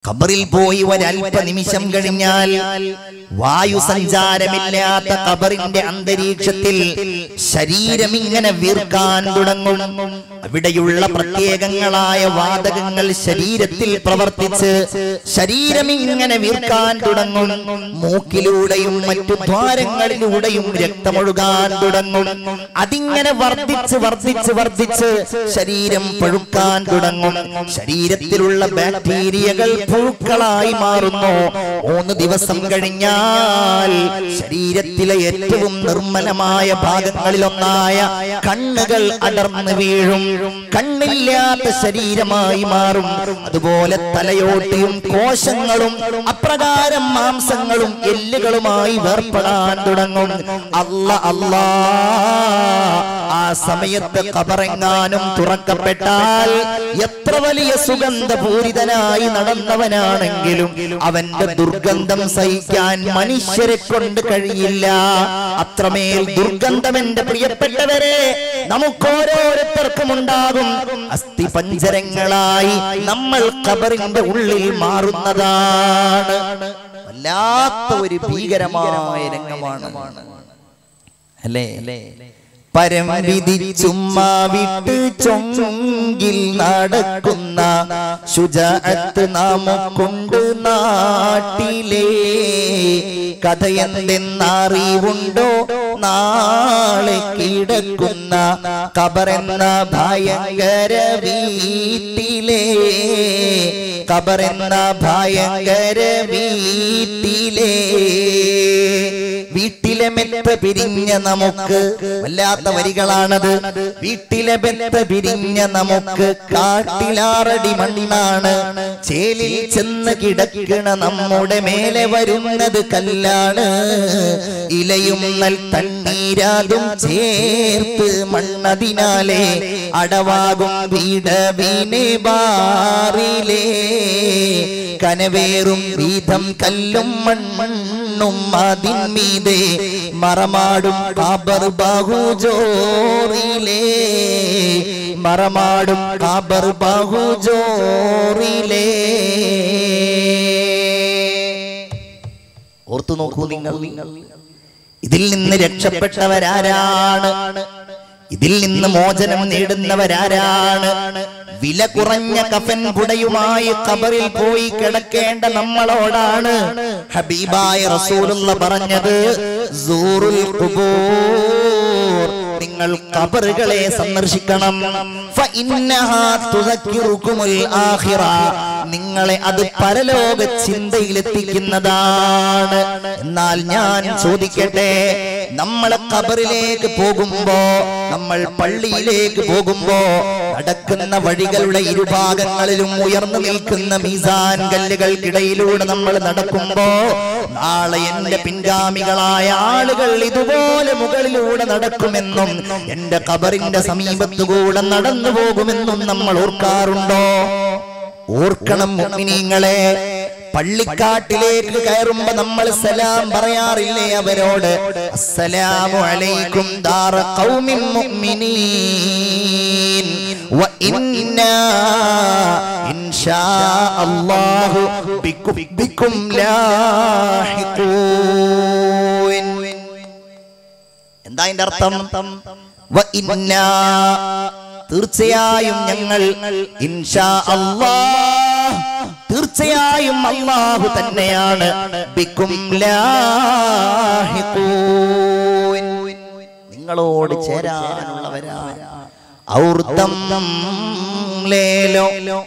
ഖബറിൽ പോയി ഒരൽപ്പ നിമിഷം കഴിഞ്ഞാൽ വായു സഞ്ചാരമില്ലാത്ത ഖബറിന്റെ അന്തരീക്ഷത്തിൽ ശരീരം ഇങ്ങനെ വീർക്കാൻ തുടങ്ങും. അവിടെയുള്ള പ്രത്യേകങ്ങളായ വാതകങ്ങൾ ശരീരത്തിൽ പ്രവർത്തിച്ച് ശരീരം ഇങ്ങനെ വീർക്കാൻ തുടങ്ങും. മൂക്കിലൂടെയും മറ്റു ദ്വാരങ്ങളിലൂടെയും രക്തമൊഴുകാൻ തുടങ്ങും. അതിങ്ങനെ വർദ്ധിച്ച് വർദ്ധിച്ച് വർദ്ധിച്ച് ശരീരം പഴുക്കാൻ തുടങ്ങും. ശരീരത്തിലുള്ള ബാക്ടീരിയകൾ പുഴുക്കളായി മാറുന്നു. 3 ദിവസം കഴിഞ്ഞാൽ ശരീരത്തിലെ ഏറ്റവും നിർമ്മലമായ ഭാഗങ്ങളിലൊന്നായ കണ്ണുകൾ അടർന്നു വീഴും. കണ്ണില്ലാത്ത ശരീരമായി മാറും. അതുപോലെ തലയോട്ടിയും കോശങ്ങളും അപ്രകാരം മാംസങ്ങളും എല്ലുകളുമായി വേർപ്പെടാൻ തുടങ്ങും. അല്ലാ ആ സമയത്ത് ഖബറെങ്ങാനും തുറക്കപ്പെട്ടാൽ എത്ര വലിയ സുഗന്ധപൂരിതനായി നടന്നവനാണെങ്കിലും അവന്റെ ദുർഗന്ധം സഹിക്കാൻ മനുഷ്യരെ കൊണ്ട് കഴിയില്ല. അത്രമേൽ ദുർഗന്ധം എന്റെ പ്രിയപ്പെട്ടവരെ നമുക്കോരോരുത്തർക്കും ഉണ്ടാകും. അസ്ഥിപഞ്ജരങ്ങളായി നമ്മൾ ഖബറിന്റെ ഉള്ളിൽ മാറുന്നതാണ്. വല്ലാത്ത ഒരു ഭീകരമായ രംഗമാണ് അല്ലേ? പരം വിധിച്ചുമ്മാ വിട്ട് ചൊങ്കിൽ നടക്കുന്ന ശുജഅത്ത് നമുക്കുണ്ട് നാട്ടിലെ. കഥയെന്തെന്നറിവുണ്ടോ നാളെ കിടക്കുന്ന ഖബറെന്ന ഭയങ്കര വീട്ടിലെ. ഖബറെന്ന ഭയങ്കര വീട്ടിലെ. വീട്ടിലെ മെത്ത പിരിഞ്ഞ നമുക്ക്, വല്ലാത്ത വരികളാണത്. വീട്ടിലെ മെത്ത പിരിഞ്ഞ നമുക്ക് കാട്ടിലാറടി മണ്ണാണ്. ചേലിൽ ചെന്ന് കിടക്കണ നമ്മുടെ മേലെ വരുന്നത് കല്ലാണ്. ഇലയും നൽ തണ്ണീരാതും ചേർത്ത് മണ്ണതിനാലെ അടവാകും വീടവിനെ ബാറിലേ. കനവേറും വീതം കല്ലും മണ്ണും അതിന്മീതെ മറമാടും ഖബർ ബഹുജോറിലേ. മറമാടും ഖബർ ബഹുജോറിലേ. ഓർത്തു നോക്കൂ നിങ്ങൾ, ഇതിൽ നിന്ന് രക്ഷപ്പെട്ടവരാരാണ്? ഇതിൽ നിന്ന് മോചനം നേടുന്നവരാരാണ്? വില കുറഞ്ഞ കഫൻ പുടയുമായി ഖബറിൽ പോയി കിടക്കേണ്ട നമ്മളോടാണ് ഹബീബായ റസൂലുള്ള പറഞ്ഞത്, സൂറുൽ ഖുബൂർ, നിങ്ങൾ ഖബറുകളെ സന്ദർശിക്കണം. ഫഇന്നഹാ തുദക്കിറുകുമുൽ ആഖിറ, നിങ്ങളെ അത് പരലോക ചിന്തയിലെത്തിക്കുന്നതാണ്. എന്നാൽ ഞാൻ ചോദിക്കട്ടെ, നമ്മൾ ഖബറിലേക്ക് പോകുമ്പോ, നമ്മൾ പള്ളിയിലേക്ക് പോകുമ്പോ നടക്കുന്ന വഴികളുടെ ഇരുഭാഗങ്ങളിലും ഉയർന്നു നിൽക്കുന്ന മീസാൻ കല്ലുകൾക്കിടയിലൂടെ നമ്മൾ നടക്കുമ്പോ നാളെ എന്റെ പിൻഗാമികളായ ആളുകൾ ഇതുപോലെ മുകളിലൂടെ നടക്കുമെന്നും എന്റെ ഖബറിന്റെ സമീപത്തുകൂടെ നടന്നു പോകുമെന്നും നമ്മൾ ഓർക്കാറുണ്ടോ? ഓർക്കണം മുഅ്മിനീങ്ങളെ. പള്ളിക്കാട്ടിലേക്ക് കയറുമ്പോ നമ്മൾ സലാം പറയാറില്ലേ അവരോട്? അസ്സലാമു അലൈക്കും ദാറ ഖൗമിൻ മുഅ്മിനീൻ വ ഇന്നാ ഇൻഷാ അല്ലാഹു ബിക്കും ലാഹിഖൂൻ. എന്താ അതിന്റെ അർത്ഥം? വ ഇന്നാ, തീർച്ചയായും ഞങ്ങൾ, ഇൻഷാ അല്ലാഹ്, തീർച്ചയായും അല്ലാഹു തന്നെയാണ്, ബിക്കും ലാഹിഖൂൻ, നിങ്ങളോട് ചേരാനുള്ളവരാണ്. ഔർദം ലേലോ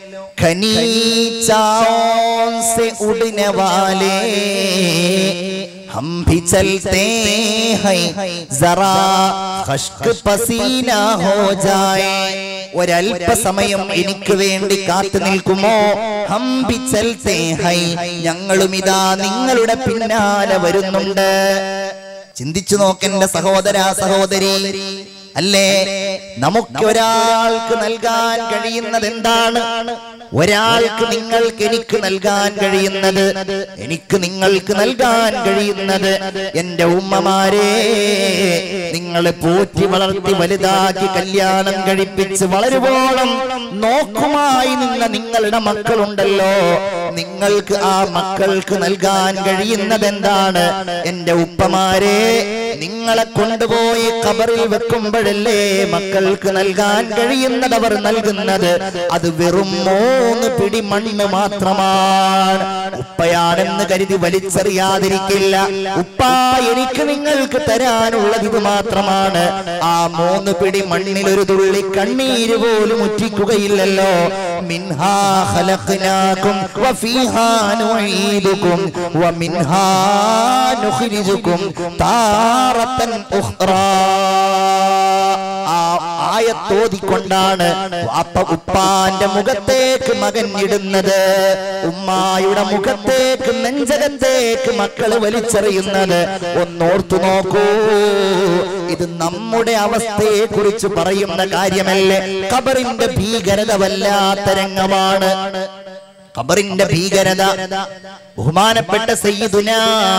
ഖനീച്ചാओं से उड़ने वाले हम भी चलते हैं जरा खश्क पसीना हो जाए. ഒരൽപസമയം എനിക്ക് വേണ്ടി കാത്തു നിൽക്കുമോ? ഹം ബി ചൽതേ ഹൈ, ഞങ്ങളും ഇതാ നിങ്ങളുടെ പിന്നാലെ വരുന്നുണ്ട്. ചിന്തിച്ചു നോക്കെന്റെ സഹോദര സഹോദരി, അല്ലേ? നമുക്ക് ഒരാൾക്ക് നൽകാൻ കഴിയുന്നത് എന്താണ്? ഒരാൾക്ക് നിങ്ങൾക്ക് എനിക്ക് നൽകാൻ കഴിയുന്നത്, എനിക്ക് നിങ്ങൾക്ക് നൽകാൻ കഴിയുന്നത് എന്റെ ഉമ്മമാരെ, നിങ്ങളെ പോറ്റി വളർത്തി വലുതാക്കി കല്യാണം കഴിപ്പിച്ച് വളരുവോളം നോക്കുമായി നിന്ന നിങ്ങളുടെ മക്കളുണ്ടല്ലോ, നിങ്ങൾക്ക് ആ മക്കൾക്ക് നൽകാൻ കഴിയുന്നത് എന്താണ്? എന്റെ ഉപ്പമാരെ, നിങ്ങളെ കൊണ്ടുപോയി ഖബറിൽ വെക്കുമ്പോഴല്ലേ മക്കൾക്ക് നൽകാൻ കഴിയുന്നത് അവർ നൽകുന്നത്? അത് വെറും 3 പിടി മണ്ണ് മാത്രമാണ്. ഉപ്പയാണെന്ന് കരുതി വലിച്ചെറിയാതിരിക്കില്ല. ഉപ്പ, എനിക്ക് നിങ്ങൾക്ക് തരാനുള്ളത് ഇത് മാത്രമാണ്. ആ 3 പിടി മണ്ണിൽ ഒരു തുള്ളി കണ്ണീര് പോലും ഉറ്റിക്കുകയില്ലല്ലോ. മിൻഹാ ഖലഖനാകും വഫീഹാ നുഈദുകും വമിൻഹാ നുഖ്രിജുകും താറത്തൻ ഉഖ്റാ. ആയത്തോതിക്കൊണ്ടാണ് ഉപ്പാന്റെ മുഖത്തേക്ക് മകൻ ഇടുന്നത്, ഉമ്മായുടെ മുഖത്തേക്ക് നെഞ്ചകത്തേക്ക് മക്കള് വലിച്ചെറിയുന്നത്. ഒന്നോർത്തു നോക്കൂ, ഇത് നമ്മുടെ അവസ്ഥയെ കുറിച്ച് പറയുന്ന കാര്യമല്ലേ? ഖബറിന്റെ ഭീകരത വല്ലാത്ത രംഗമാണ്. ഖബറിന്റെ ഭീകരത ബഹുമാനപ്പെട്ട സയ്യിദുനാ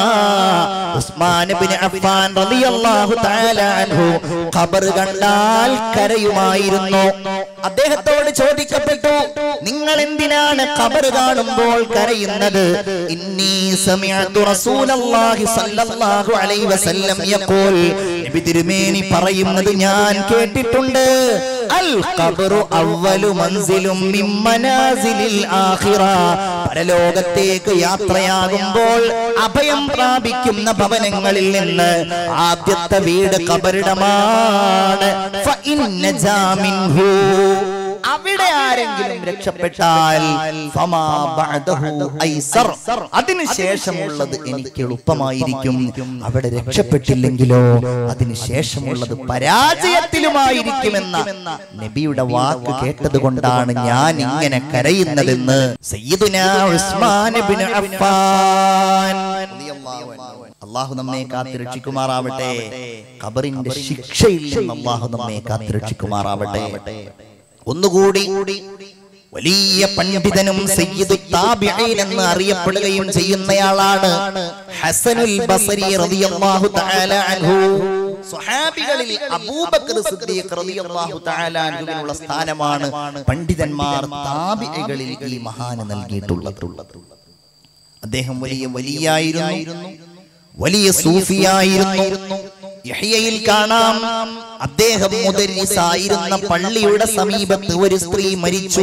ഉസ്മാൻ ഇബ്നു അഫ്ഫാൻ റളിയല്ലാഹു തആല അൻഹു ഖബർ കണ്ടാൽ കരയുമായിരുന്നു. അദ്ദേഹത്തോട് ചോദിക്കപ്പെട്ടു, നിങ്ങൾ എന്തിനാണ് ഖബർ കാണുമ്പോൾ കരയുന്നത്? ഇന്നി സമിഅതു റസൂലല്ലാഹി സ്വല്ലല്ലാഹു അലൈഹി വസല്ലം യഖൂൽ, നബി തിരുമേനി പറയുന്നത് ഞാൻ കേട്ടിട്ടുണ്ട്. അൽ ഖബ്റു അവ്വലു മൻസിലും മിൻ മനാസിലിൽ ആഖിറ. പരലോകത്തേക്ക് യാത്രയാകുമ്പോൾ അഭയം പ്രാപിക്കുന്ന ഭവനങ്ങളിൽ നിന്ന് ആദ്യത്തെ വീട് ഖബറിടമാണ്. ഫഇന്ന ജാമിൻഹു, അവിടെ ആരെങ്കിലും രക്ഷപ്പെട്ടാൽ ഫമാ ബഅദഹു ഐസർ, അതിനുശേഷമുള്ളത് എനിക്ക് എളുപ്പമായിരിക്കും. അവിടെ രക്ഷപ്പെട്ടില്ലെങ്കിലോ അതിനുശേഷമുള്ളത് പരാജയത്തിലുമായിരിക്കുമെന്ന നബിയുടെ വാക്ക് കേട്ടത് കൊണ്ടാണ് ഞാൻ ഇങ്ങനെ കരയുന്നതെന്ന് സയ്യിദുനാ ഉസ്മാൻ ഇബ്നു അഫ്ഫാൻ റളിയല്ലാഹു അൻഹു. അല്ലാഹു നമ്മെ കാത്തുരക്ഷിക്കുമാറാവട്ടെ. ഖബറിന്റെ ശിക്ഷയിൽ നിന്ന് അല്ലാഹു നമ്മെ കാത്തുരക്ഷിക്കുമാറാവട്ടെ. ഒന്നുകൂടി, വലിയ പണ്ഡിതനും സയ്യിദു താബിഈൻ എന്ന് അറിയപ്പെടുകയും ചെയ്യുന്നയാളാണ് ഹസനുൽ ബസരി റളിയല്ലാഹു തആല അൻഹു. സ്വഹാബികളിൽ അബൂബക്കർ സിദ്ദീഖ് റളിയല്ലാഹു തആല അൻഹുവിനുള്ള സ്ഥാനമാണ് പണ്ഡിതന്മാർ താബിഈകളിൽ ഈ മഹാന് നൽകിയിട്ടുള്ളത്. അദ്ദേഹം വലിയ വലിയായിരുന്നു, വലിയ സൂഫിയായിരുന്നു. യഹ്യയിൽ കാണാം, അദ്ദേഹം മുദരിസായിരുന്ന പള്ളിയുടെ സമീപത്ത് ഒരു സ്ത്രീ മരിച്ചു.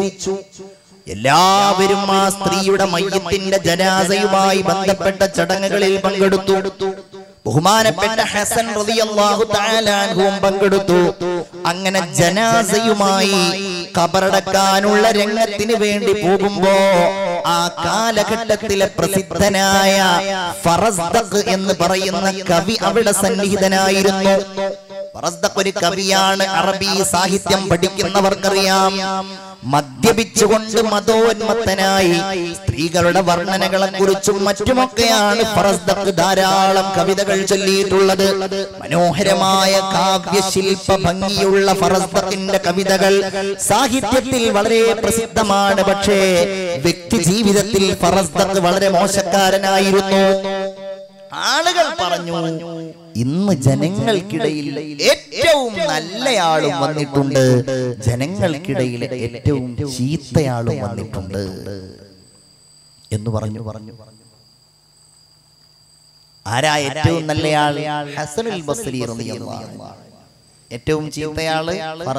എല്ലാവരും ആ സ്ത്രീയുടെ മയ്യത്തിന്റെ ജനാസയുമായി ബന്ധപ്പെട്ട ചടങ്ങുകളിൽ പങ്കെടുത്തു. ബഹുമാനപ്പെട്ട ഹസൻ റളിയല്ലാഹു തആല അൻഹുവും പങ്കെടുത്തു. അങ്ങനെ ജനാസയുമായി ഖബറടക്കാനുള്ള രംഗത്തിന് വേണ്ടി പോകുമ്പോ ആ കാലഘട്ടത്തിലെ പ്രസിദ്ധനായ ഫറസ്ദഖ് എന്ന് പറയുന്ന കവി അവിടെ സന്നിഹിതനായിരുന്നു. ഫറസ്ദഖ് ഒരു കവിയാണ്. അറബി സാഹിത്യം പഠിക്കുന്നവർക്കറിയാം. മദ്യപിച്ചുകൊണ്ട് മതോന്മത്തനായി സ്ത്രീകളുടെ വർണ്ണനകളെ കുറിച്ചും മറ്റുമൊക്കെയാണ് ഫറസ്ദഖ് ധാരാളം കവിതകൾ ചൊല്ലിയിട്ടുള്ളത്. മനോഹരമായ കാവ്യശില്പ ഭംഗിയുള്ള ഫറസ്ദഖിന്റെ കവിതകൾ സാഹിത്യത്തിൽ വളരെ പ്രസിദ്ധമാണ്. പക്ഷേ വ്യക്തി ജീവിതത്തിൽ ഫറസ്ദഖ് വളരെ മോശക്കാരനായിരുന്നു. ആളുകൾ പറഞ്ഞു, ഇന്ന് ജനങ്ങൾക്കിടയിൽ ഏറ്റവും നല്ലയാളും വന്നിട്ടുണ്ട്, ജനങ്ങൾക്കിടയിൽ ഏറ്റവും ചീത്തയാളും വന്നിട്ടുണ്ട് എന്ന് പറഞ്ഞു. ആരാ ഏറ്റവും നല്ലയാൾ? ഹസനുൽ ബസ്രി റളിയല്ലാഹു അൻഹു. ഏറ്റവും ചീത്തയാള്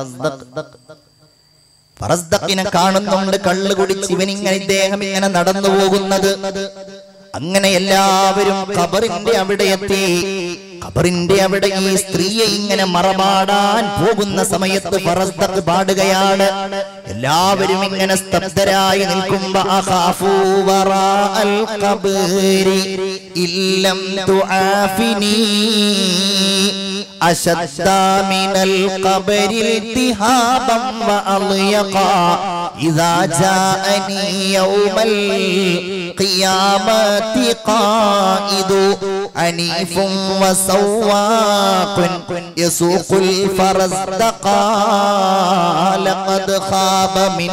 ഫറസ്ദഖിനെ കാണുന്നുണ്ട്, കള്ളു കുടിച്ച് ഇവനിങ്ങനെ ഇദ്ദേഹം ഇങ്ങനെ നടന്നു പോകുന്നത്. അങ്ങനെ എല്ലാവരും ഖബറിന്റെ അവിടെ എത്തി. ഖബറിന്റെ അവിടെ ഈ സ്ത്രീയെ ഇങ്ങനെ മറമാടാൻ പോകുന്ന സമയത്ത് ഫറസ്ദഖ് പാടുകയാണ്. എല്ലാവരും ഇങ്ങനെ സ്തബ്ധരായി നിൽക്കുമ്പോ അഖാഫു വറാഅൽ ഖബരി ഇല്ലം തുആഫിനി അശദ്ദ മിനൽ ഖബരി ഇൽതിഹാബൻ വഅളിയഖ ഇദാ ജാഅനി യൗമൽ ഖിയാമത്തി ഖായിദു അനീഫുൻ വസവാഖുൻ യസൂഖുൽ ഫറസ്ദഖാ ലഖദ് ഖാബ മിൻ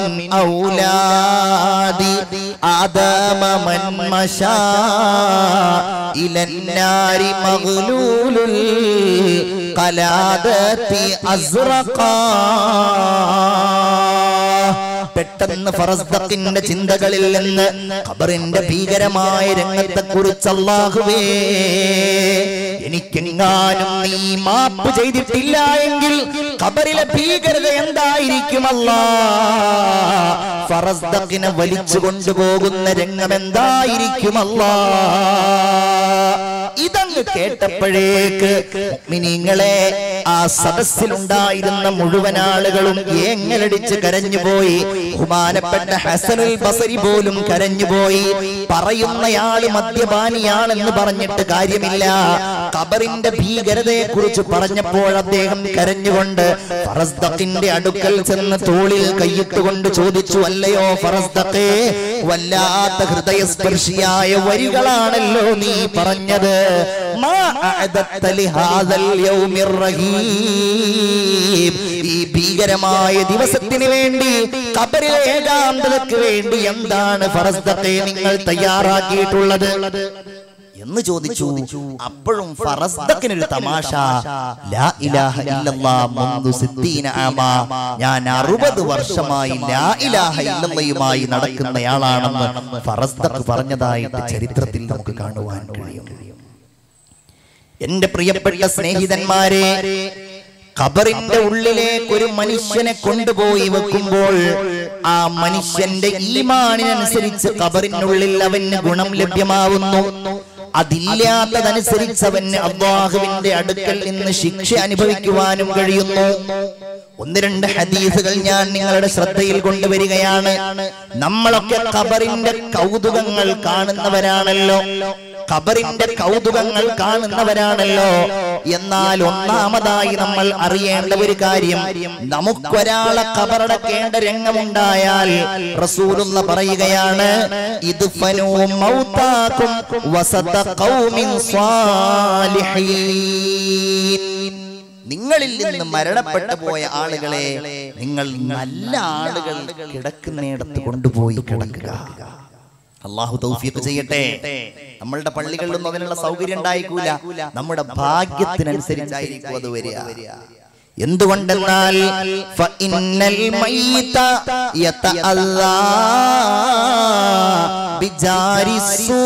ഔലാദി ആദമ മൻ മശാ ഇലൻ നാരി മഗ്ലൂലുൽ ഖലാദത്തി അസ്റഖാ. പെട്ടെന്ന് ഫറസ്ദഖിന്റെ ചിന്തകളിൽ നിന്ന് ഖബറിന്റെ ഭീകരമായ രംഗത്തെ കുറിച്ച് അല്ലാഹുവേ, എനിക്കെങ്ങാനും നീ മാപ്പ് ചെയ്തിട്ടില്ല എങ്കിൽ ഖബറിലെ ഭീകരത എന്തായിരിക്കും അല്ലാഹ്? ഫറസ്ദഖിനെ വലിച്ചു കൊണ്ടുപോകുന്ന രംഗം എന്തായിരിക്കും അല്ലാഹ്? ഇതങ്ങ് കേട്ടപ്പോഴേക്ക് മുഅ്മിനീങ്ങളെ, ആ സദസ്സിലുണ്ടായിരുന്ന മുഴുവൻ ആളുകളും ഏങ്ങലടിച്ച് കരഞ്ഞുപോയി. ബഹുമാനപ്പെട്ട ഹസനുൽ ബസരി പോലും കരഞ്ഞുപോയി. പറയുന്നയാള് മദ്യപാനിയാണെന്ന് പറഞ്ഞിട്ട് കാര്യമില്ല. ഖബറിന്റെ ഭീകരതയെ കുറിച്ച് പറഞ്ഞപ്പോൾ അദ്ദേഹം കരഞ്ഞുകൊണ്ട് ഫറസ്ദഖിന്റെ അടുക്കൽ ചെന്ന് തോളിൽ കൈയിട്ടുകൊണ്ട് ചോദിച്ചു, അല്ലയോ ഫറസ്ദഖേ, വല്ലാത്ത ഹൃദയസ്പർശിയായ വരികളാണല്ലോ നീ പറഞ്ഞത്. മാ അഅദത്ത ലിഹാദൽ യൗമിർ റഹീം, ഈ ഭീകരമായ ദിവസത്തിന് വേണ്ടി, ഖബറിലെ ഏകാന്തതയ്ക്ക് വേണ്ടി എന്താണ് ഫറസ്ദഖേ നിങ്ങൾ തയ്യാറാക്കിയിട്ടുള്ളത് എന്ന് ചോദിച്ചു. അപ്പോഴും ഫറസ്ദഖിനൊരു തമാശ, ലാ ഇലാഹ ഇല്ലല്ലാഹ് മുൻദു 60 ആമാ, ഞാൻ 60 വർഷമായി ലാ ഇലാഹ ഇല്ലല്ലാഹുമായി നടക്കുന്നയാളാണെന്ന് ഫറസ്ദഖ് പറഞ്ഞതായിട്ട് ചരിത്രത്തിൽ നമുക്ക് കാണുവാൻ കഴിയും. എന്റെ പ്രിയപ്പെട്ട സ്നേഹിതന്മാരെ, ഖബറിന്റെ ഉള്ളിലേക്ക് ഒരു മനുഷ്യനെ കൊണ്ടുപോയി വെക്കുമ്പോൾ ആ മനുഷ്യന്റെ ഈമാനിനനുസരിച്ച് ഖബറിനുള്ളിൽ അവന് ഗുണം ലഭ്യമാവുന്നു. അതില്ലാത്തതനുസരിച്ച് അവന് അല്ലാഹുവിന്റെ അടുക്കൽ നിന്ന് ശിക്ഷ അനുഭവിക്കുവാനും കഴിയുന്നു. 1-2 ഹദീസുകൾ ഞാൻ നിങ്ങളുടെ ശ്രദ്ധയിൽ കൊണ്ടുവരികയാണ്. നമ്മളൊക്കെ ഖബറിന്റെ കൗതുകങ്ങൾ കാണുന്നവരാണല്ലോ, ഖബറിന്റെ കൗതുകങ്ങൾ കാണുന്നവരാണല്ലോ. എന്നാൽ ഒന്നാമതായി നമ്മൾ അറിയേണ്ട ഒരു കാര്യം, നമുക്കൊരാളെ ഖബറടക്കേണ്ട രംഗമുണ്ടായാൽ റസൂലുള്ള പറയുകയാണ്, ഇദ്ഫനൂ മൗതാകും വസത ഖൗമിൻ സ്വാലിഹീൻ, നിങ്ങളിൽ നിന്ന് മരണപ്പെട്ടു പോയ ആളുകളെ നിങ്ങൾ നല്ല ആളുകൾ കിടക്കുന്നിടത്ത് കൊണ്ടുപോയി കിടക്കുക. അല്ലാഹു തൗഫീഖ് ചെയ്യട്ടെ. നമ്മളുടെ പള്ളികളിലൊന്നും അതിനുള്ള സൗകര്യം ഉണ്ടായിക്കൂല, നമ്മുടെ ഭാഗ്യത്തിനനുസരിച്ചായിരിക്കും അത് വരിക. എന്തുകൊണ്ടെന്നാൽ ഫഇന്നൽ മയ്യിത യതഅല്ലാ ബിജാരിസൂ,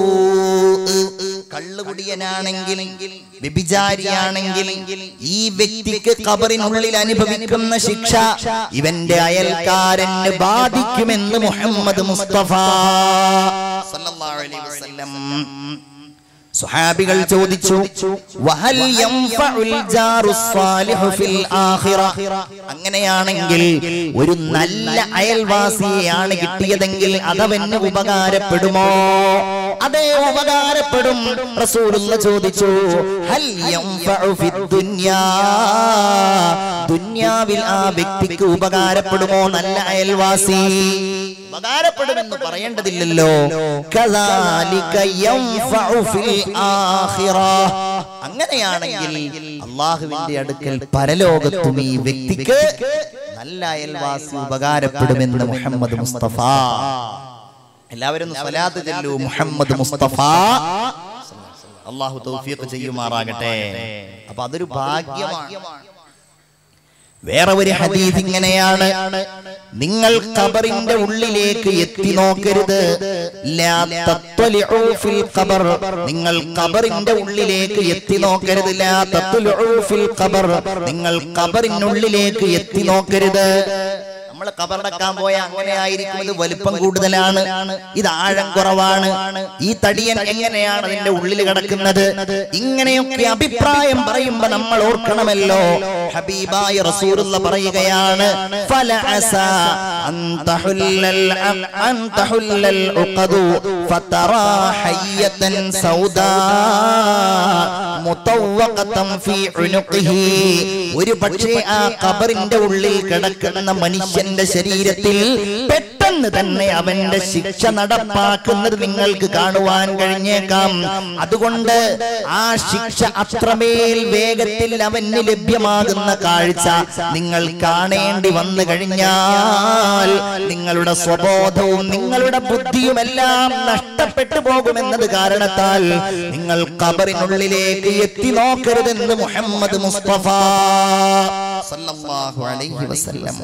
കള്ളുകുടിയനാണെങ്കിൽ വ്യഭിചാരിയാണെങ്കിൽ ഈ വ്യക്തിക്ക് ഖബറിനുള്ളിൽ അനുഭവിക്കുന്ന ശിക്ഷ ഇവന്റെ അയൽക്കാരന് ബാധിക്കുമെന്ന് മുഹമ്മദ് മുസ്തഫ സല്ലല്ലാഹു അലൈഹി വസല്ലം. സ്വഹാബികൾ ചോദിച്ചു, വഹൽ യൻഫഉൽ ജാറുസ് സാലിഹു ഫിൽ ആഖിറ, അങ്ങനെയാണെങ്കിൽ ഒരു നല്ല അയൽവാസിയെയാണ് കിട്ടിയതെങ്കിൽ അതവന് ഉപകാരപ്പെടുമോ? അതേ, ഉപകാരപ്പെടും. റസൂലുള്ള ചോദിച്ചു, ഹൽ യൻഫഉ ഫിദ് ദുനിയാ, ദുനിയാവിൽ ആ വ്യക്തിക്ക് ഉപകാരപ്പെടുമോ നല്ല അയൽവാസി? ഉപകാരപ്പെടുമെന്ന് പറയേണ്ടതില്ലല്ലോ. കദാലിക യൻഫഉ ഫിൽ ആഖിറ, അങ്ങനെയാണെങ്കിൽ അല്ലാഹുവിന്റെ അടുക്കൽ പരലോകത്തും ഈ വ്യക്തിക്ക് നല്ല അയൽവാസി ഉപകാരപ്പെടുമെന്ന് മുഹമ്മദ് മുസ്തഫ. എല്ലാവരും സ്വലാത്ത് ചൊല്ലൂ, മുഹമ്മദ് മുസ്തഫ. അല്ലാഹു തൗഫീഖ് ചെയ്യുമാറാകട്ടെ. അപ്പൊ അതൊരു ഭാഗ്യമാണ്. വേറെ ഒരു ഹദീസ് ഇങ്ങനെയാണ്, നിങ്ങൾ ഖബറിന്റെ ഉള്ളിലേക്ക് എത്തി നോക്കരുത്. ലാ തത്വലിഉ ഫിൽ ഖബർ, നിങ്ങൾ ഖബറിന്റെ ഉള്ളിലേക്ക് എത്തി നോക്കരുത്. ലാ തത്വലിഉ ഫിൽ ഖബർ, നിങ്ങൾ ഖബറിനുള്ളിലേക്ക് എത്തി നോക്കരുത്. നമ്മൾ ഖബറടക്കാൻ പോയ അങ്ങനെ ആയിരിക്കും, ഇത് വലുപ്പം കൂടുതലാണ്, ഇത് ആഴം കുറവാണ്, ഈ തടിയൻ എങ്ങനെയാണ് അതിന്റെ ഉള്ളിൽ കിടക്കുന്നത്, ഇങ്ങനെയൊക്കെ അഭിപ്രായം പറയുമ്പോ നമ്മൾ ഓർക്കണമല്ലോ. ഹബീബായ റസൂലുള്ള പറയുകയാണ്, ഫലഅസ അൻ തഹുല്ലൽ ഉഖദു ഫതറാ ഹയ്യതൻ സൗദാ മുതവഖതൻ ഫീ ഉനുഖിഹി. ഒരു പക്ഷേ ആ ഖബറിന്റെ ഉള്ളിൽ കിടക്കുന്ന മനുഷ്യന്റെ ശരീരത്തിൽ പെട്ടെന്ന് തന്നെ അവന്റെ ശിക്ഷ നടപ്പാക്കുന്നത് നിങ്ങൾക്ക് കാണുവാൻ കഴിഞ്ഞേക്കാം. അതുകൊണ്ട് ആ ശിക്ഷ അത്രമേൽ വേഗത്തിൽ അവന് ലഭ്യമാകുന്ന കാഴ്ച നിങ്ങൾ കാണേണ്ടി വന്നു കഴിഞ്ഞാൽ നിങ്ങളുടെ സ്വബോധവും നിങ്ങളുടെ ബുദ്ധിയുമെല്ലാം നഷ്ടപ്പെട്ടു പോകുമെന്നത് കാരണത്താൽ നിങ്ങൾ ഖബറിനുള്ളിലേക്ക് എത്തി നോക്കരുതെന്ന് മുഹമ്മദ് മുസ്തഫ സല്ലല്ലാഹു അലൈഹി വസല്ലം.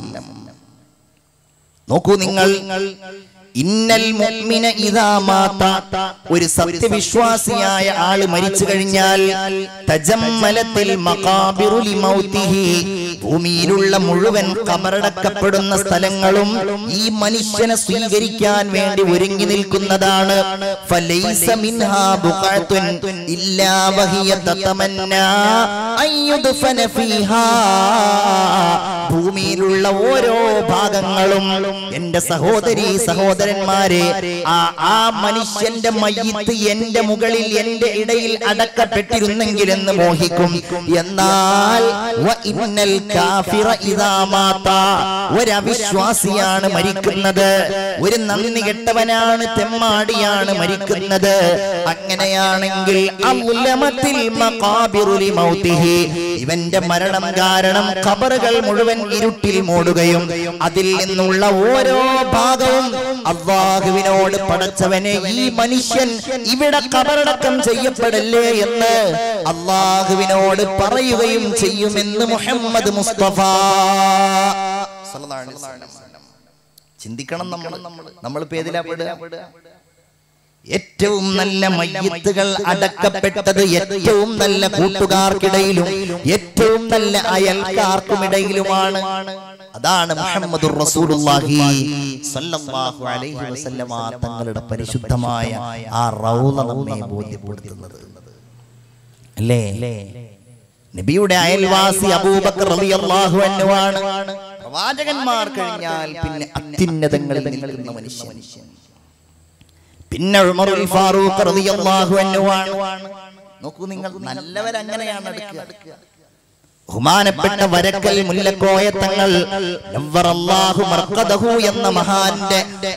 നോക്കൂ നിങ്ങൾ, ഇന്നൽ മുഅ്മിന ഇദാ മാത, ഒരു സത്യവിശ്വാസിയായ ആള് മരിച്ചു കഴിഞ്ഞാൽ തജമ്മലത്തിൽ മഖാബിറു ലിമൗതിഹി, ഭൂമിയിലുള്ള മുഴുവൻ ഖബറടക്കപ്പെടുന്ന സ്ഥലങ്ങളും ഈ മനുഷ്യനെ സ്വീകരിക്കാൻ വേണ്ടി ഒരുങ്ങി നിൽക്കുന്നതാണ്. ഫലൈസ മിൻഹാ ബുഖഅത്തുൻ ഇല്ലാ വഹിയ തതമന്നാ അയ്യുദ്ഫന ഫീഹാ. ഭൂമിയിലുള്ള ഓരോ ഭാഗങ്ങളും എന്റെ സഹോദരി സഹോദരന്മാരെ, ആ മനുഷ്യന്റെ മയ്യിത്ത് എന്റെ മുകളിൽ എന്റെ ഇടയിൽ അടക്കപ്പെട്ടിരുന്നെങ്കിൽ എന്ന് മോഹിക്കും. എന്നാൽ വഇന്നൽ കാഫിറ ഇദാ മാത, ഒരു അവിശ്വാസിയാണ് മരിക്കുന്നത്, ഒരു നന്ദി കെട്ടവനാണ്, തെമ്മാടിയാണ് മരിക്കുന്നത്. അങ്ങനെയാണെങ്കിൽ അൽലമത്തിൽ മഖാബിറു ലിമൗതിഹി, ഇവന്റെ മരണം കാരണം ഖബറുകൾ മുഴുവൻ ഇരുട്ടിൽ മൂടുകയും അതിൽ നിന്നുള്ള ഓരോ ഭാഗവും അല്ലാഹുവിനോട് പടച്ചവനെ ഈ മനുഷ്യൻ ഇവിടെ ഖബറടക്കം ചെയ്യപ്പെടല്ലേ എന്ന് അല്ലാഹുവിനോട് പറയുകയും ചെയ്യുമെന്ന് മുഹമ്മദ് മുസ്തഫ സല്ലല്ലാഹു അലൈഹി വസല്ലം. ചിന്തിക്കണം, നമ്മൾ പേതിലാപ്പെടുക. ഏറ്റവും നല്ല മയ്യിത്തുകൾ അടക്കപ്പെട്ടത് ഏറ്റവും നല്ല കൂട്ടുകാർക്കിടയിലും ഏറ്റവും നല്ല അയൽക്കാർക്കുമിടയിലുമാണ്. അതാണ് മുഹമ്മദുർ റസൂലുള്ളാഹി സ്വല്ലല്ലാഹു അലൈഹി വസല്ലം തങ്ങളുടെ പരിശുദ്ധമായ ആ റൗള നമ്മെ ബോധ്യപ്പെടുത്തുന്നത് അല്ലേ? നബിയുടെ അയൽവാസി അബൂബക്കർ റളിയല്ലാഹു അൻഹു ആണ്. പ്രവാചകന്മാർ കഴിഞ്ഞാൽ പിന്നെ അത്യുന്നതങ്ങളിൽ നിൽക്കുന്ന മനുഷ്യൻ. പിന്നെ ഉമറുൽ ഫാറൂഖ് റളിയല്ലാഹു അൻഹു ആണ്. നോക്കൂ നിങ്ങൾ, നല്ലവരങ്ങനെയാണ് അടുക്കുക. ബഹുമാനപ്പെട്ട വരക്കൽ മുല്ലക്കോയ തങ്ങൾ നവ്വറല്ലാഹു മർഖദഹു എന്ന മഹാന്റെ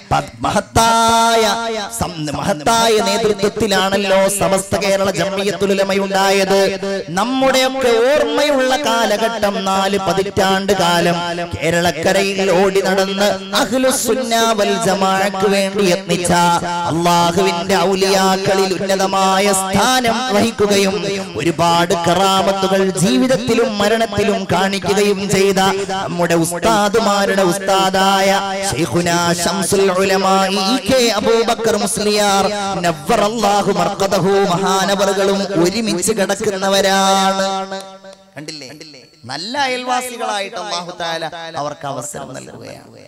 മഹത്തായ നേതൃത്വത്തിലാണല്ലോ സമസ്ത കേരള ജംഇയ്യത്തുൽ ഉലമ ഉണ്ടായത്. നമ്മുടെയൊക്കെ ഓർമ്മയുള്ള കാലഘട്ടം 4 പതിറ്റാണ്ട് കാലം കേരളക്കരയിൽ ഓടി നടന്ന് അഹ്ലുസുന്ന വൽ ജമാഅക്ക് വേണ്ടി യത്നിച്ച അല്ലാഹുവിന്റെ ഔലിയാക്കളിൽ ഉന്നതമായ സ്ഥാനം വഹിക്കുകയും ഒരുപാട് കറാമത്തുകൾ ജീവിതത്തിലും മരണത്തിലും കാണിക്കുകയും ചെയ്ത നമ്മുടെ ഉസ്താദുമാരുടെ ഉസ്താദായ ശൈഖുനാ ശംസുൽ ഉലമാ ഇ.കെ. അബൂബക്കർ മുസ്ലിയാർ നവ്വറല്ലാഹു മർഖദഹു മഹാനവറുകളും ഒരുമിച്ച് കിടക്കുന്നവരാണ്. കണ്ടില്ലേ? നല്ല അയൽവാസികളായിട്ട് അല്ലാഹു തആല അവർക്ക് അവസരം നൽകുകയാണ്.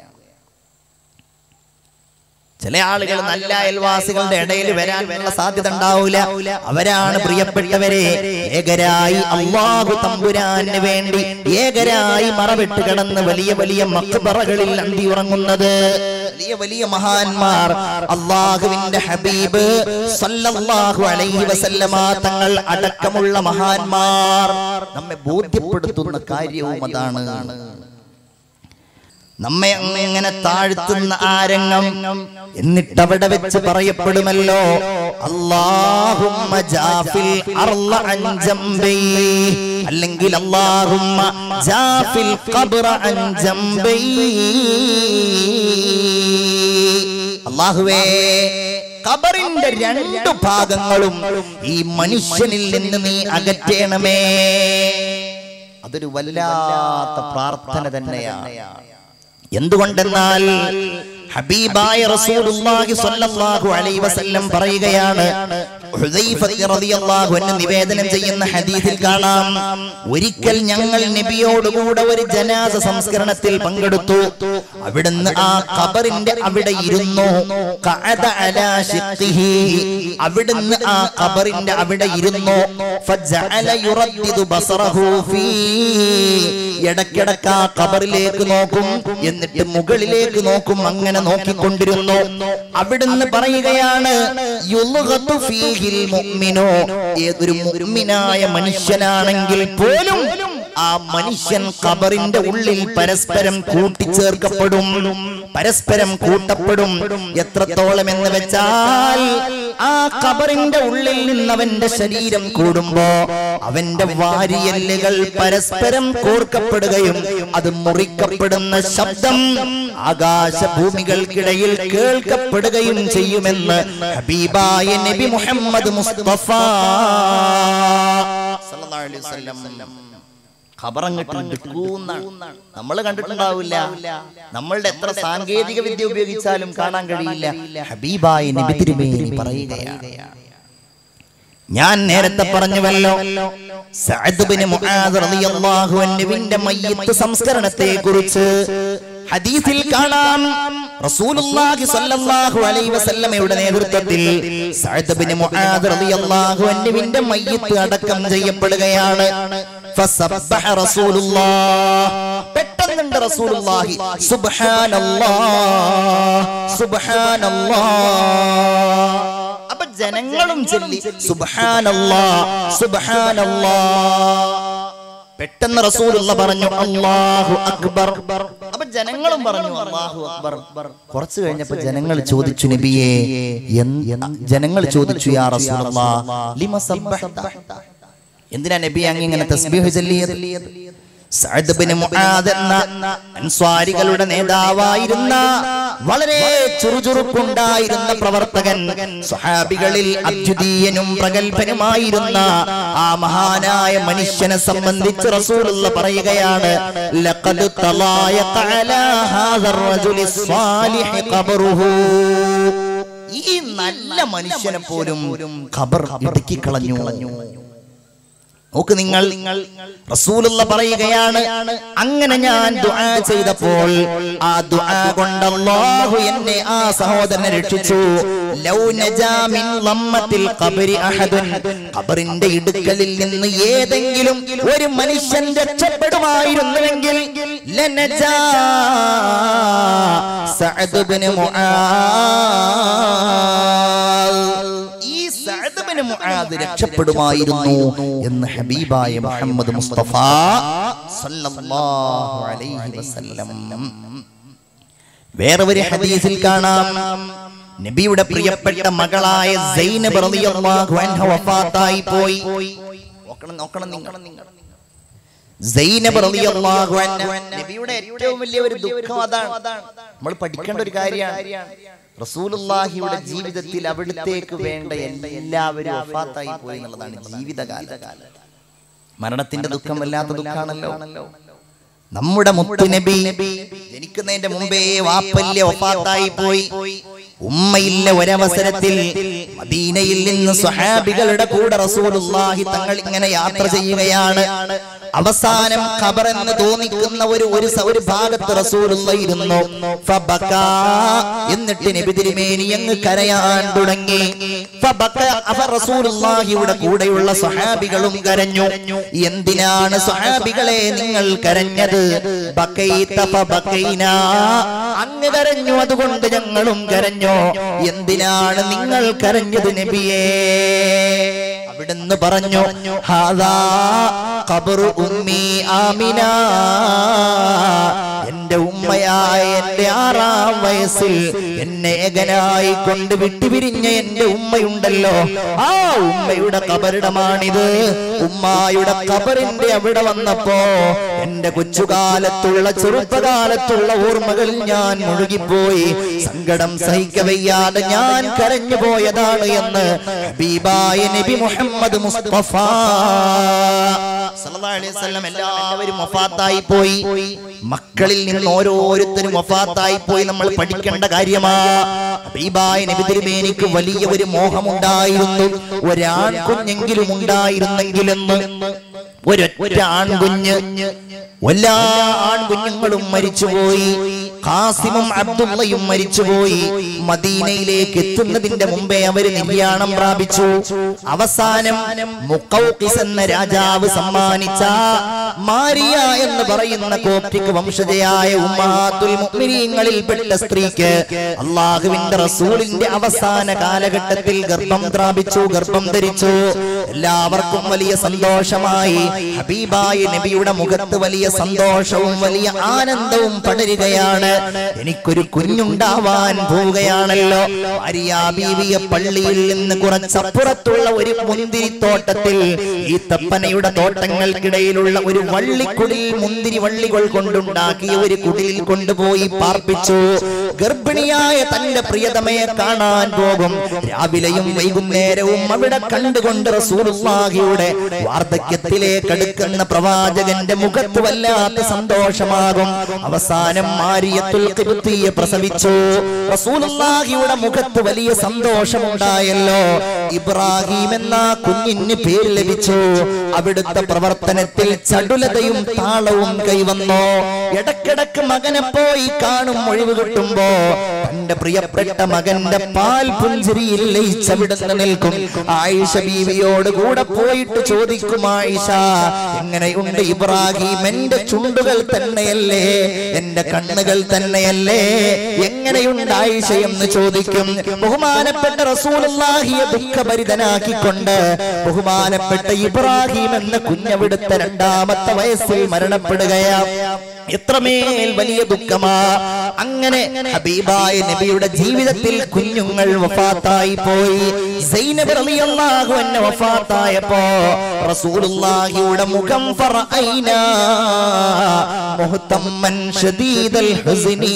ചില ആളുകൾ നല്ല അയൽവാസികളുടെ ഇടയിൽ വരാനുള്ള സാധ്യത ഉണ്ടാവില്ല. അവരാണ് പ്രിയപ്പെട്ടവരെ ഏകരായി അല്ലാഹു തമ്പുരാന് വേണ്ടി ഏകരായി മറവിട്ട് കിടന്ന് വലിയ വലിയ മഖ്ബറകളിൽ അന്തി ഉറങ്ങുന്നത് വലിയ വലിയ മഹാന്മാർ. അല്ലാഹുവിന്റെ ഹബീബ് സല്ലല്ലാഹു അലൈഹി വസല്ലമ തങ്ങൾ അടക്കമുള്ള മഹാന്മാർ നമ്മെ ബോധ്യപ്പെടുത്തുന്ന കാര്യവും അതാണ്. നമ്മെ അങ്ങനെ താഴ്ത്തുന്ന ആരംഗം എന്നിട്ട് അവിടെ വെച്ച് പറയപ്പെടുമല്ലോ, അല്ലാഹുമ്മ ജാഫിൽ അർള അൻ ജംബി, അല്ലെങ്കിൽ അല്ലാഹുമ്മ ജാഫിൽ ഖബ്റ അൻ ജംബി. അല്ലാഹുവേ, ഖബറിന്റെ 2 ഭാഗങ്ങളും ഈ മനുഷ്യനിൽ നിന്ന് നീ അകറ്റണമേ. അതൊരു വല്ലാത്ത പ്രാർത്ഥന തന്നെയാണ്. എന്തുകൊണ്ടെന്നാൽ ഹബീബായ റസൂലുള്ളാഹി സ്വല്ലല്ലാഹു അലൈഹി വസല്ലം പറയുകയാണ്, ഹുദൈഫ റളിയല്ലാഹു അൻഹു നിവേദനം ചെയ്യുന്ന ഹദീസിൽ കാണാം, ഒരിക്കൽ ഞങ്ങൾ നബിയോടുകൂടെ ഒരു ജനാസ സംസ്കരണത്തിൽ പങ്കെടുത്തു. അവിടുന്ന് ആ ഖബറിന്റെ അവിടെ ഇരുന്നു. ഖഅദ അലാ ശിഖ്ഖിഹി, അവിടുന്ന് ആ ഖബറിന്റെ അവിടെ ഇരുന്നു. ഫജഅല യുറദ്ദിദു ബസറഹു ഫീ, ഇടയ്ക്കിടയ്ക്ക് ആ ഖബറിലേക്ക് നോക്കും, എന്നിട്ട് മുകളിലേക്ക് നോക്കും. അങ്ങനെ അങ്ങനെ നോക്കിക്കൊണ്ടിരുന്നു. അവിടുന്ന് പറയുകയാണ്, യുൽഗതു ഫീഹിൽ മുഅ്മിനു, ഏതൊരു മുഅ്മിനായ മനുഷ്യനാണെങ്കിൽ പോലും ആ മനുഷ്യൻ ഖബറിന്റെ ഉള്ളിൽ പരസ്പരം കൂട്ടിച്ചേർക്കപ്പെടും, പരസ്പരം കൂട്ടപ്പെടും. എത്രത്തോളം എന്ന് വെച്ചാൽ ആ ഖബറിന്റെ ഉള്ളിൽ നിന്ന് അവന്റെ ശരീരം കൂടുമ്പോ അവന്റെ വാരിയെല്ലുകൾ പരസ്പരം കോർക്കപ്പെടുകയും അത് മുറിക്കപ്പെടുന്ന ശബ്ദം ആകാശഭൂമികൾക്കിടയിൽ കേൾക്കപ്പെടുകയും ചെയ്യുമെന്ന് ഹബീബായ നബി മുഹമ്മദ് മുസ്തഫ സല്ലല്ലാഹു അലൈഹി വസല്ലം. നമ്മൾ കണ്ടിട്ടുണ്ടാവില്ല, നമ്മളുടെ എത്ര സാങ്കേതിക വിദ്യ ഉപയോഗിച്ചാലും കാണാൻ കഴിയില്ല. ഹബീബായ നബി തിരുമേനി പറയുകയാണ്, ഞാൻ നേരത്തെ പറഞ്ഞുവല്ലോ സഅദ് ഇബ്നു മുആദ് റളിയല്ലാഹു അൻഹുവിന്റെ മയ്യിത്ത് സംസ്കരണത്തെ കുറിച്ച് ഹദീസിൽ കാണാം. റസൂലുള്ളാഹി സ്വല്ലല്ലാഹു അലൈഹി വസല്ലമയുടെ നേതൃത്വത്തിൽ സഅദ് ഇബ്നു മുആദ് റളിയല്ലാഹു അൻഹുവിന്റെ മയ്യിത്ത് അടക്കം ചെയ്യപ്പെടുകയാണ്. ഫസബ്ബഹ റസൂലുള്ളാഹ്, പെട്ടെന്നുണ്ട് റസൂലുള്ളാഹി സുബ്ഹാനല്ലാഹ് സുബ്ഹാനല്ലാഹ്. അപ്പൊ ജനങ്ങളും ചൊല്ലി സുബ്ഹാനല്ലാഹ് സുബ്ഹാനല്ലാഹ്. പെട്ടെന്ന് റസൂലുള്ള പറഞ്ഞു അല്ലാഹു അക്ബർ. അപ്പൊ ജനങ്ങളും പറഞ്ഞു അല്ലാഹു അക്ബർ. കുറച്ചു കഴിഞ്ഞപ്പോ ജനങ്ങൾ ചോദിച്ചു, നബിയേ, ജനങ്ങൾ ചോദിച്ചു, യാ റസൂലല്ലാഹ് ലിമ സബ്ബഹത, എന്തിനാ നബി അങ്ങനെ തസ്ബീഹ് ചൊല്ലിയത്? സഅദ് ഇബ്നു മുആദ് എന്ന അൻസ്വാരികളുടെ നേതാവായിരുന്ന, വളരെ ചുറുചുറുക്കുണ്ടായിരുന്ന പ്രവർത്തകൻ, സ്വഹാബികളിൽ അദ്വിതീയനും പ്രഗൽഭനുമായിരുന്ന ആ മഹാനായ മനുഷ്യനെ സംബന്ധിച്ച് റസൂലുള്ള പറയുകയാണ്, ലഖദ് തലായഖ അലാ ഹാദർ റജുലി സ്വാലിഹി ഖബറുഹു, ഈ നല്ല മനുഷ്യനെ പോലും ഖബർ ഇടുക്കി കളഞ്ഞു. നോക്ക് നിങ്ങൾ, റസൂലുള്ള പറയുകയാണ്, അങ്ങനെ ഞാൻ ദുആ ചെയ്തപ്പോൾ ആ ദുആ കൊണ്ട് അല്ലാഹു എന്നെ, ആ സഹോദരനെ രക്ഷിച്ചു. ലൗ നജാ മിൻ ലമ്മത്തിൽ ഖബരി അഹദുൻ, ഖബറിന്റെ ഇടുക്കലിൽ നിന്ന് ഏതെങ്കിലും ഒരു മനുഷ്യൻ രക്ഷപ്പെടുമായിരുന്നുവെങ്കിൽ ലനജാ സഅദ് ഇബ്നു മുആദ്, ഈ സഅദ് ഇബ്നു മുആദ് രക്ഷപ്പെടുമായിരുന്നു എന്ന് ഹബീബായ മുഹമ്മദ് മുസ്തഫ സല്ലല്ലാഹു അലൈഹി വസല്ലം. വേറെ ഒരു ഹദീസിൽ കാണാം, നബിയുടെ പ്രിയപ്പെട്ട മകളായ സൈനബ് റളിയല്ലാഹു അൻഹ വഫാത്തായി പോയി. നോക്കണം നിങ്ങൾ, സൈനബ് റളിയല്ലാഹു അൻഹ, നബിയുടെ ഏറ്റവും വലിയ ഒരു ദുഃഖം അതാണ്, നമ്മൾ പഠിക്കേണ്ട ഒരു കാര്യമാണ്. റസൂലുള്ളാഹിയുടെ ജീവിതത്തിൽ അവിടത്തേക്ക് വേണ്ട എല്ലാവരും വഫാത്തായി പോയി എന്നുള്ളതാണ് ജീവിതകാലം. മരണത്തിന്റെ ദുഃഖം വല്ലാത്ത ദുഃഖാണല്ലോ. നമ്മുടെ മുത്തുനബി ജനിക്കുന്നതിന്റെ മുമ്പേ വാപ്പല്യ വഫാത്തായി പോയി. ഉമ്മയില്ല ഒരവസരത്തിൽ മദീനയിൽ നിന്ന് സ്വഹാബികളുടെ കൂടെ റസൂലുള്ളാഹി തങ്ങൾ ഇങ്ങനെ യാത്ര ചെയ്യുകയാണ്. അവസാനം ഖബർ എന്ന് തോന്നിക്കുന്ന ഒരു ഭാഗത്ത് റസൂലുള്ള ഇരുന്നു. ഫബകാ, എന്നിട്ട് നബി തിരുമേനി അങ്ങ് കരയാൻ തുടങ്ങി. ഫബകാ, റസൂലുള്ളാഹിയുടെ കൂടെയുള്ള സ്വഹാബികളും കരഞ്ഞു. എന്തിനാണ് സ്വഹാബികളെ നിങ്ങൾ കരഞ്ഞത്? ബകൈത ഫബകൈനാ, അങ്ങ് കരഞ്ഞു അതുകൊണ്ട് ഞങ്ങളും കരഞ്ഞു. എന്തിനാണ് നിങ്ങൾ കരഞ്ഞത് നബിയേ? അവിടുന്ന് പറഞ്ഞു, ഹാദാ ഖബറു ഉമ്മി ആമിന, എന്റെ ഉമ്മയായ എന്റെ 6-ാം വയസ്സിൽ എന്നെ ഏകനായി കൊണ്ട് വിട്ടുപിരിഞ്ഞ എന്റെ ഉമ്മയുണ്ടല്ലോ, ആ ഉമ്മയുടെ ഖബറിടമാണിത്. ഉമ്മായുടെ ഖബറിന്റെ അവിടെ വന്നപ്പോ എന്റെ കൊച്ചുകാലത്തുള്ള ചെറുപ്പകാലത്തുള്ള ഓർമ്മകളിൽ ഞാൻ മുഴുകിപ്പോയി. സങ്കടം സഹിക്കവയ്യാതെ ഞാൻ കരഞ്ഞു പോയതാണ് എന്ന് ഹബീബായ നബി മുഹമ്മദ് മുസ്തഫ സല്ലല്ലാഹു അലൈഹി വസല്ലം. എല്ലാവരും വഫാത്തായി പോയി. മക്കളിൽ നിന്ന് ഓരോരുത്തരും വഫാത്തായി പോയി. നമ്മൾ പഠിക്കേണ്ട കാര്യമാണ്. ഹബീബായ നബി തിരുമേനിക്ക് വലിയ ഒരു മോഹമുണ്ടായിരുന്നു, ഒരാൺകുഞ്ഞെങ്കിലും ഉണ്ടായിരുന്നെങ്കിലെന്ന്. ഒരൊറ്റ ആൺകുഞ്ഞ്, എല്ലാ ആൺകുഞ്ഞുങ്ങളും മരിച്ചുപോയി. ഖാസിമും അബ്ദുള്ളയും മരിച്ചുപോയി. മദീനയിലേക്ക് എത്തുന്നതിന്റെ മുമ്പേ അവര് നിര്യാണം പ്രാപിച്ചു. അവസാനം മുഖൗഖിസ് എന്ന രാജാവ് സമ്മാനിച്ച മാരിയ എന്ന് പറയുന്ന കോപ്റ്റിക് വംശജയായ ഉമ്മഹാത്തുൽ മുഅ്മിനീങ്ങളിൽപ്പെട്ട സ്ത്രീക്ക് അല്ലാഹുവിന്റെ റസൂലിന്റെ അവസാന കാലഘട്ടത്തിൽ ഗർഭം പ്രാപിച്ചു, ഗർഭം ധരിച്ചു. എല്ലാവർക്കും വലിയ സന്തോഷമായി. ഹബീബായ നബിയുടെ മുഖത്ത് വലിയ സന്തോഷവും വലിയ ആനന്ദവും പടരുകയാണ്. എനിക്കൊരു കുഞ്ഞുണ്ടാവാൻ പോവുകയാണല്ലോ. മാരിയാ ബീവിയെ പള്ളിയിൽ നിന്ന് കുറച്ചപ്പുറത്തുള്ള ഒരു മുന്തിരിത്തോട്ടത്തിൽ, ഈ തപ്പനയുടെ തോട്ടങ്ങൾക്കിടയിലുള്ള ഒരു വള്ളിക്കുടിൽ, മുന്തിരി വള്ളികൾ കൊണ്ടുണ്ടാക്കിയ ഒരു കുടിലിൽ കൊണ്ടുപോയി പാർപ്പിച്ചു. ഗർഭിണിയായ തന്റെ പ്രിയതമയെ കാണാൻ പോകും. രാവിലെയും വൈകുന്നേരവും അവിടെ കണ്ടുകൊണ്ട് റസൂലുള്ളാഹിയുടെ വാർദ്ധക്യത്തിലേക്ക് അടുക്കുന്ന പ്രവാചകന്റെ മുഖത്ത് വല്ലാത്ത സന്തോഷമാകും. അവസാനം മാരിയത്തുൽ ഖിബ്തിയെ പ്രസവിച്ചു. റസൂലുള്ളാഹിയുടെ മുഖത്ത് വലിയ സന്തോഷമുണ്ടായല്ലോ. ഇബ്രാഹിം എന്ന കുഞ്ഞിന് പേര് ലഭിച്ചു. അവിടുത്തെ പ്രവർത്തനത്തിൽ ചടുലതയും താളവും കൈവന്നു. ഇടക്കിടക്ക് മകനെ പോയി കാണും. ഒഴിവ് കിട്ടുമ്പോ തന്റെ പ്രിയപ്പെട്ട മകന്റെ പാൽ പുഞ്ചിരിയിൽ ലയിച്ചവിടുന്ന് നിൽക്കും. ആയിഷ ബീവിയോട് കൂടെ പോയിട്ട് ചോദിക്കും, ആയിഷ എങ്ങനെയുണ്ട് ഇബ്രാഹിം? എന്റെ ചുണ്ടുകൾ തന്നെയല്ലേ, എന്റെ കണ്ണുകൾ തന്നെയല്ലേ, എങ്ങനെയുണ്ട് ആയിഷ എന്ന് ചോദിക്കും. ബഹുമാനപ്പെട്ട റസൂലുള്ളാഹിയെ ദുഃഖഭരിതനാക്കിക്കൊണ്ട് ബഹുമാനപ്പെട്ട ഇബ്രാഹിം എന്ന കുഞ്ഞവിടുത്തെ 2ാമത്തെ വയസ്സിൽ മരണപ്പെടുകയാണ്. എത്രമേൽ വലിയ ദുഃഖമാ. അങ്ങനെ ഹബീബായ നബിയുടെ ജീവിതത്തിൽ കുഞ്ഞുങ്ങൾ വഫാത്തായി പോയി. സൈനബ് റളിയല്ലാഹു അൻഹ വഫാത്തായപ്പോ റസൂലുള്ളാഹിയുടെ മുഖം ഫറഅയ്നാ മുഹ്തമ്മൻ ശദീദൽ ഹുസ്നി.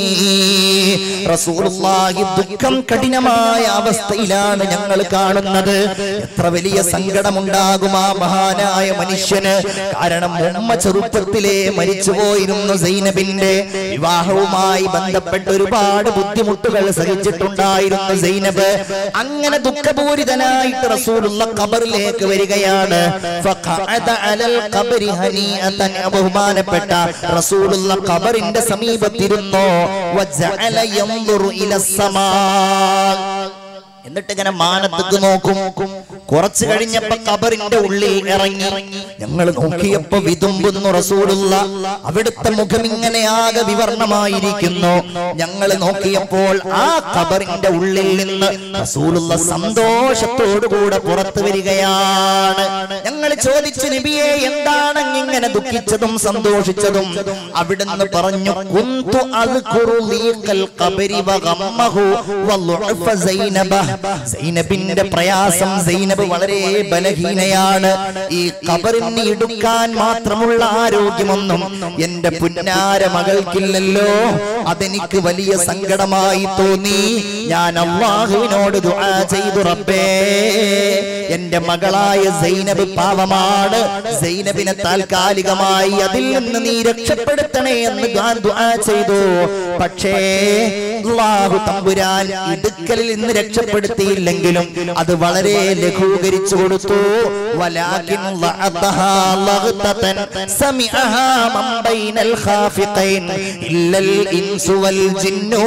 റസൂലുള്ളാഹി ദുഃഖം കഠിനമായ അവസ്ഥയിലാണ് ഞങ്ങൾ കാണുന്നത്. എത്ര വലിയ സങ്കടമുണ്ടാകും ആ മഹാനായ മനുഷ്യന്. കാരണം ഉമ്മ ചെറുപ്പത്തിലെ മരിച്ചുപോയി. സൈനബിന്റെ വിവാഹവുമായി ബന്ധപ്പെട്ട് ഒരുപാട് ബുദ്ധിമുട്ടുകൾ സഹിച്ചിട്ടുണ്ടായിരുന്നു സൈനബ്. അങ്ങനെ ദുഃഖപൂരിതനായിട്ട് റസൂലുള്ള ഖബറിലേക്ക് വരികയാണ്. ഫഖഅദ അലൽ ഖബരി ഹനീഅതൻ. ബഹുമാനപ്പെട്ട റസൂലുള്ള ഖബറിന്റെ സമീപത്തിരുന്നു. വജഅല യൻദുറു ഇലസ്സമാ. എന്നിട്ട് ഇങ്ങനെ മാനത്തേക്ക് നോക്കും. കുറച്ചു കഴിഞ്ഞപ്പോ ഖബറിന്റെ ഉള്ളിൽ ഇറങ്ങി. ഞങ്ങൾ നോക്കിയപ്പോ വിതുമ്പുന്നു റസൂലുള്ള. അവിടുത്തെ മുഖം ഇങ്ങനെ ആകെ വിവർണമായിരിക്കുന്നു. ഞങ്ങൾ നോക്കിയപ്പോൾ ആ ഖബറിന്റെ ഉള്ളിൽ നിന്ന് റസൂലുള്ള സന്തോഷത്തോടുകൂടെ പുറത്തു വരികയാണ്. ഞങ്ങൾ ചോദിച്ചു, നബിയെ എന്താണ് ഇങ്ങനെ ദുഃഖിച്ചതും സന്തോഷിച്ചതും? അവിടുന്ന് പറഞ്ഞു, കുന്തു അദ്കുറു ലീഖൽ ഖബരി വഗമ്മഹു വളുഅഫ സൈനബ. സൈനബിന്റെ പ്രയാസം, സൈനബ് വളരെ ബലഹീനയാണ്. ഈ ഖബറിനെ എടുക്കാൻ മാത്രമുള്ള ആരോഗ്യമൊന്നും എന്റെ പുന്നാര മകൾക്കില്ലല്ലോ. അതെനിക്ക് വലിയ സങ്കടമായി തോന്നി. ഞാൻ അല്ലാഹുവിനോട് ദുആ ചെയ്തു, റബ്ബേ എന്റെ മകളായ സൈനബ് പാവമാണ്, സൈനബിനെ താൽക്കാലികമായി അതിൽ നിന്ന് നീ രക്ഷപ്പെടുത്തണേ എന്ന് ഞാൻ ദുആ ചെയ്തു. പക്ഷേ അല്ലാഹു തമ്പുരാൻ ഇടുക്കലിൽ നിന്ന് രക്ഷപ്പെടുത്തിയില്ലെങ്കിലും അത് വളരെ ലഘൂകരിച്ചു കൊടുത്തു. വലാകിൻ ലഅതഹാ ലഗ്തതൻ സമിഅഹാ മൻ ബൈനൽ ഖാഫിഖൈൻ ഇല്ലൽ ഇൻസു വൽ ജിന്നു.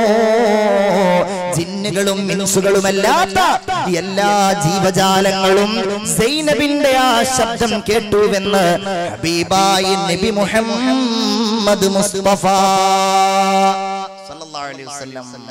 ജിന്നുകളും ഇൻസുകളുമല്ലാത്ത എല്ലാ ജീവജാലങ്ങളും സൈനബിന്റെ ആ ശബ്ദം കേട്ടുവെന്ന് ഹബീബായ നബി മുഹമ്മദ് മുസ്തഫ സല്ലല്ലാഹു അലൈഹി വസല്ലം